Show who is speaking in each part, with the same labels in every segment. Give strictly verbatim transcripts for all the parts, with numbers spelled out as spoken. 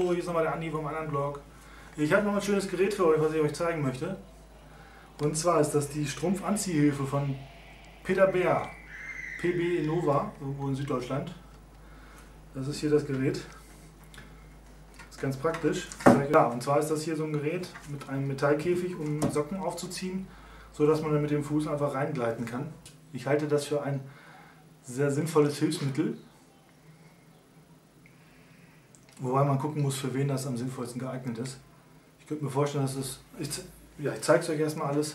Speaker 1: Hallo, hier ist nochmal der Andi vom anderen Blog. Ich habe noch ein schönes Gerät für euch, was ich euch zeigen möchte. Und zwar ist das die Strumpfanziehhilfe von Peter Beer, P B Innova, irgendwo in Süddeutschland. Das ist hier das Gerät. Das ist ganz praktisch. Ja, und zwar ist das hier so ein Gerät mit einem Metallkäfig, um Socken aufzuziehen, so dass man dann mit dem Fuß einfach reingleiten kann. Ich halte das für ein sehr sinnvolles Hilfsmittel. Wobei man gucken muss, für wen das am sinnvollsten geeignet ist. Ich könnte mir vorstellen, dass es... Ich, ja, ich zeige es euch erstmal alles.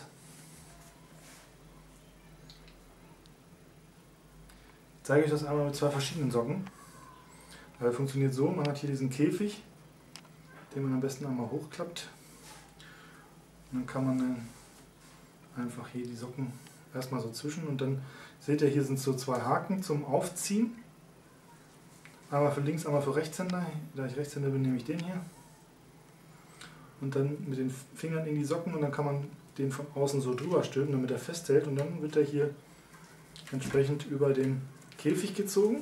Speaker 1: Ich zeige euch das einmal mit zwei verschiedenen Socken. Das funktioniert so, man hat hier diesen Käfig, den man am besten einmal hochklappt. Und dann kann man dann einfach hier die Socken erstmal so zwischen und dann seht ihr, hier sind so zwei Haken zum Aufziehen. Einmal für links, einmal für Rechtshänder. Da ich Rechtshänder bin, nehme ich den hier. Und dann mit den Fingern in die Socken und dann kann man den von außen so drüber stülpen, damit er festhält. Und dann wird er hier entsprechend über den Käfig gezogen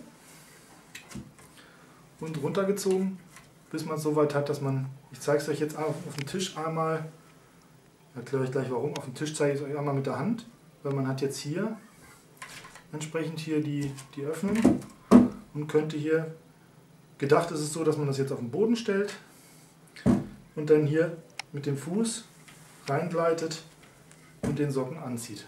Speaker 1: und runtergezogen, bis man es so weit hat, dass man, ich zeige es euch jetzt auf, auf dem Tisch einmal, erkläre ich gleich warum, auf dem Tisch zeige ich es euch einmal mit der Hand, weil man hat jetzt hier entsprechend hier die, die Öffnung und könnte hier, gedacht ist es so, dass man das jetzt auf den Boden stellt und dann hier mit dem Fuß reingleitet und den Socken anzieht.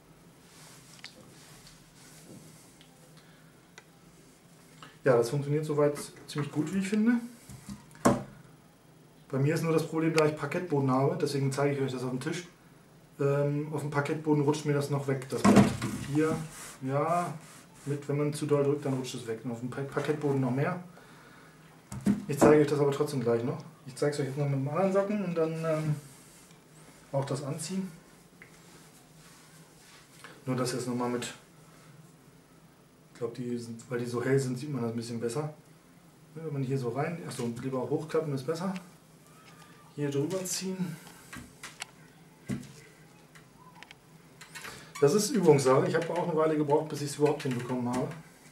Speaker 1: Ja, das funktioniert soweit ziemlich gut, wie ich finde. Bei mir ist nur das Problem, da ich Parkettboden habe, deswegen zeige ich euch das auf dem Tisch. Ähm, auf dem Parkettboden rutscht mir das noch weg, das Brett. Hier, ja, mit, wenn man zu doll drückt, dann rutscht es weg. Und auf dem Parkettboden noch mehr. Ich zeige euch das aber trotzdem gleich noch. Ich zeige es euch jetzt noch mit dem anderen Socken und dann ähm, auch das Anziehen. Nur das jetzt nochmal mit, ich glaube, die sind, weil die so hell sind, sieht man das ein bisschen besser. Wenn man hier so rein, achso, lieber auch hochklappen ist besser. Hier drüber ziehen. Das ist Übungssache. Ich habe auch eine Weile gebraucht, bis ich es überhaupt hinbekommen habe.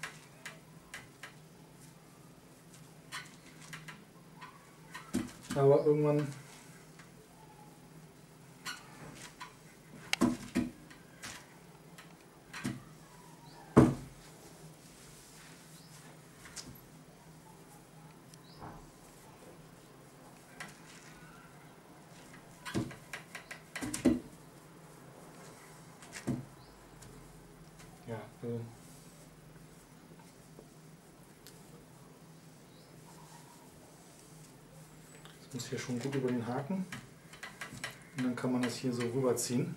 Speaker 1: Aber irgendwann ja, äh muss hier schon gut über den Haken und dann kann man das hier so rüberziehen.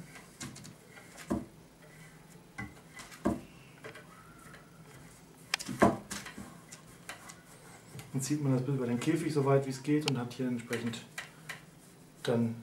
Speaker 1: Dann zieht man das bis über den Käfig so weit wie es geht und hat hier entsprechend dann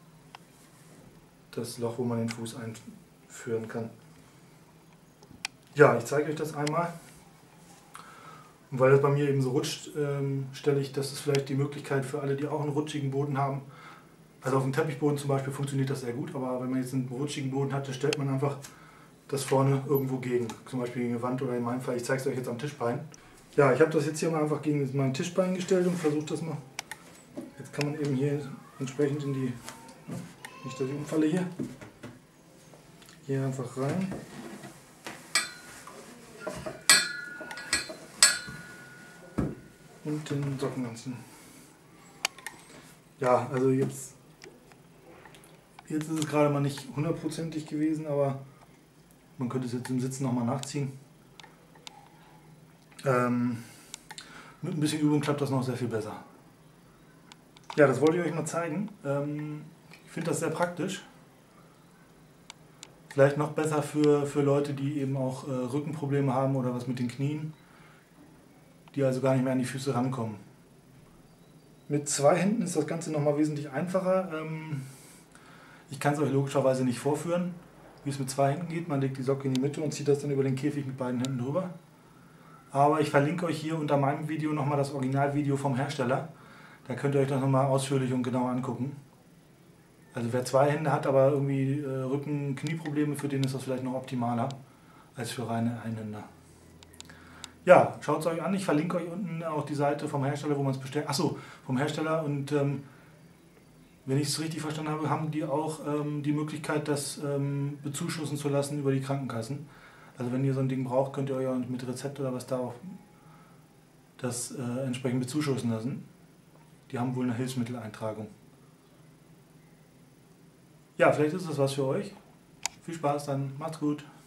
Speaker 1: das Loch, wo man den Fuß einführen kann. Ja, ich zeige euch das einmal. Und weil das bei mir eben so rutscht, ähm, stelle ich, das ist vielleicht die Möglichkeit für alle, die auch einen rutschigen Boden haben. Also auf dem Teppichboden zum Beispiel funktioniert das sehr gut, aber wenn man jetzt einen rutschigen Boden hat, dann stellt man einfach das vorne irgendwo gegen. Zum Beispiel gegen eine Wand oder in meinem Fall, ich zeige es euch jetzt am Tischbein. Ja, ich habe das jetzt hier mal einfach gegen mein Tischbein gestellt und versuche das mal. Jetzt kann man eben hier entsprechend in die, nicht dass ich umfalle hier, hier einfach rein. Und den Socken anziehen. Ja, also jetzt, jetzt ist es gerade mal nicht hundertprozentig gewesen, aber man könnte es jetzt im Sitzen nochmal nachziehen. Ähm, mit ein bisschen Übung klappt das noch sehr viel besser. Ja, das wollte ich euch mal zeigen. Ähm, ich finde das sehr praktisch. Vielleicht noch besser für, für Leute, die eben auch äh, Rückenprobleme haben oder was mit den Knien, die also gar nicht mehr an die Füße rankommen. Mit zwei Händen ist das Ganze nochmal wesentlich einfacher. Ich kann es euch logischerweise nicht vorführen, wie es mit zwei Händen geht. Man legt die Socke in die Mitte und zieht das dann über den Käfig mit beiden Händen drüber. Aber ich verlinke euch hier unter meinem Video nochmal das Originalvideo vom Hersteller. Da könnt ihr euch das nochmal ausführlich und genau angucken. Also wer zwei Hände hat, aber irgendwie Rücken-Knieprobleme, für den ist das vielleicht noch optimaler als für reine Einhänder. Ja, schaut es euch an. Ich verlinke euch unten auch die Seite vom Hersteller, wo man es bestellt. Achso, vom Hersteller. Und ähm, wenn ich es richtig verstanden habe, haben die auch ähm, die Möglichkeit, das ähm, bezuschussen zu lassen über die Krankenkassen. Also wenn ihr so ein Ding braucht, könnt ihr euch auch mit Rezept oder was da auch das äh, entsprechend bezuschussen lassen. Die haben wohl eine Hilfsmitteleintragung. Ja, vielleicht ist das was für euch. Viel Spaß dann. Macht's gut.